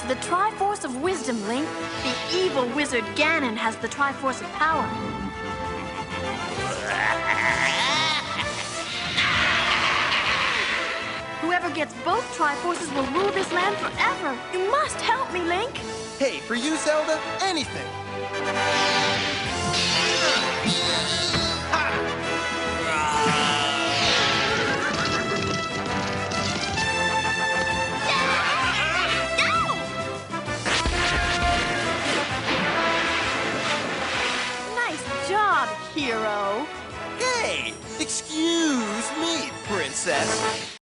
The Triforce of Wisdom, Link. The evil wizard Ganon has the Triforce of Power. Whoever gets both Triforces will rule this land forever. You must help me, Link. Hey, for you, Zelda, anything. Nice job, hero. Hey, excuse me, princess.